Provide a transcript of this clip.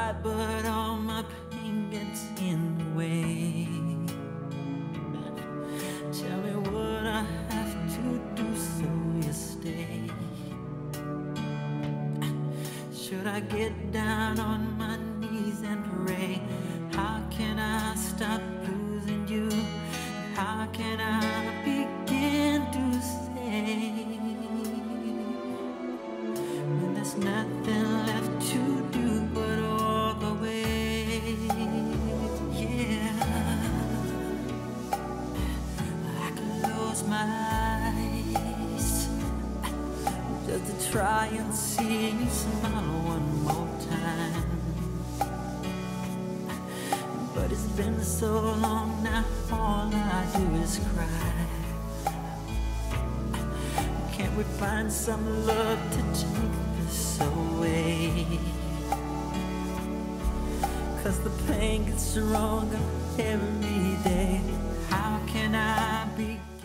try, but all my pain gets in the way. Tell me what I have to do so you stay. Should I get down on my knees and pray? How can I stop losing you? How can I begin to say when there's nothing left to do but walk away? Yeah, I can close my eyes just to try and see you smile one more time. But it's been so long now, all I do is cry. Can't we find some love to take this away? 'Cause the pain gets stronger every day. How can I be